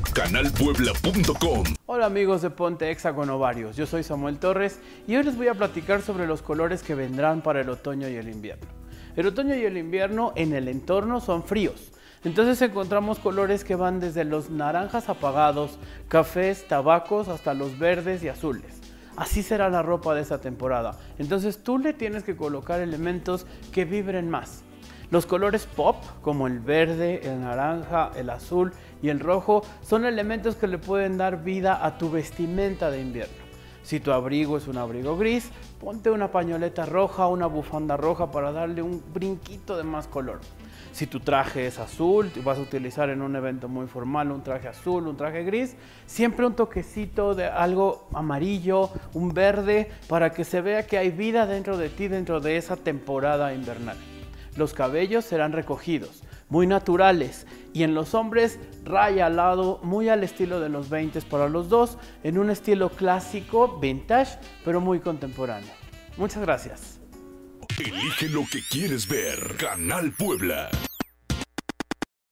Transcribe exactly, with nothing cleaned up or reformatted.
canal puebla punto com. Hola amigos de Ponte Exa con Ovarios, yo soy Samuel Torres y hoy les voy a platicar sobre los colores que vendrán para el otoño y el invierno. El otoño y el invierno en el entorno son fríos, entonces encontramos colores que van desde los naranjas apagados, cafés, tabacos, hasta los verdes y azules. Así será la ropa de esta temporada, entonces tú le tienes que colocar elementos que vibren más. Los colores pop, como el verde, el naranja, el azul y el rojo, son elementos que le pueden dar vida a tu vestimenta de invierno. Si tu abrigo es un abrigo gris, ponte una pañoleta roja o una bufanda roja para darle un brinquito de más color. Si tu traje es azul, vas a utilizar en un evento muy formal un traje azul, un traje gris, siempre un toquecito de algo amarillo, un verde, para que se vea que hay vida dentro de ti, dentro de esa temporada invernal. Los cabellos serán recogidos, muy naturales, y en los hombres raya al lado, muy al estilo de los veinte para los dos, en un estilo clásico, vintage, pero muy contemporáneo. Muchas gracias. Elige lo que quieres ver. Canal Puebla.